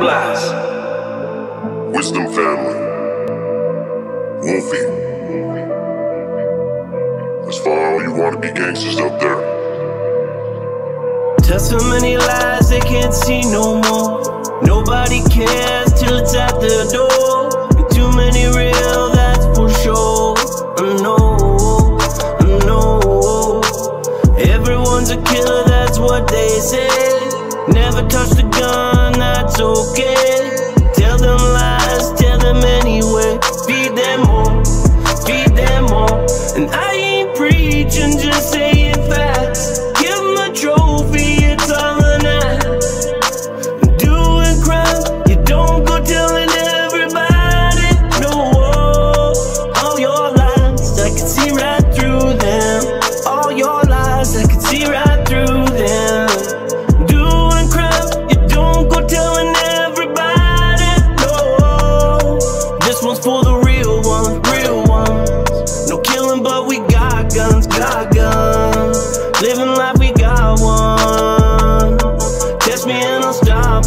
lies. Wisdom family. Wolfy. That's for all you wanna be gangsters up there. Tell so many lies they can't see no more. Nobody cares till it's at the door. And too many real, that's for sure. I know everyone's a killer, that's what they say. Never touch the gun, that's okay. Tell them lies, tell them anyway. Feed them all, feed them all. And I ain't preaching, just saying facts. Give them a trophy, it's all an act. Doing crime, you don't go telling everybody. No, all your lies, I can see right through them. All your lies, I can see right through them. Doing crime, you don't go telling everybody. No, this one's for the real ones, real ones. No killing, but we got guns, got guns. Living life, we got one. Test me and I'll stop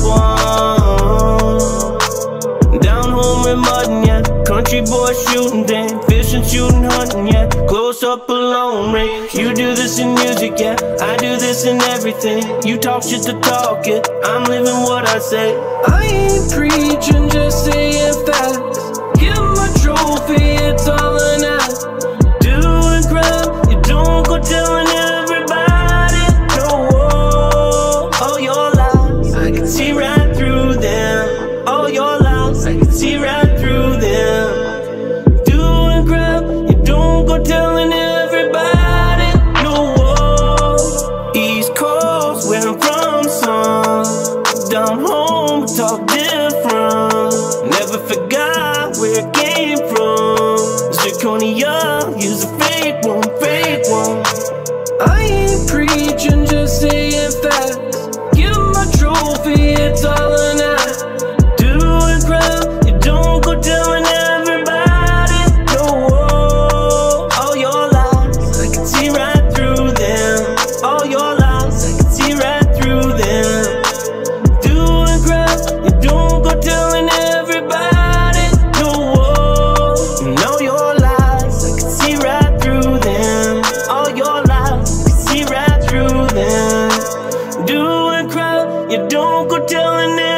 one. Down home we're mudding, yeah. Country boy shooting, dang. Fishing, shooting, hunting, yeah. Close up alone, range. You do this in music, yeah. I do this in everything. You talk shit to talk it. I'm living what I say. I ain't preaching, just saying facts. Give 'em a trophy, it's all an act. Doing crime, you don't go telling everybody. No, all your lies, I can see right through them. All your lies, I can see right through them. Doing crime, you don't go telling everybody. No, East Coast, where I'm from, son. Down home, talk different. Never forgot where it came from. Zirconia, use a fake one, fake one. I ain't preaching, just saying facts. Give 'em a trophy, it's all an act. Doing crime, you don't go telling everybody. No, all your lies, I can see right through them. All your lies, I can see right through them. Doing crime, you don't go telling everybody. No, and all your lies, I can see right through them. All your lies, I can see right through them. Doing crime, you don't go telling everybody.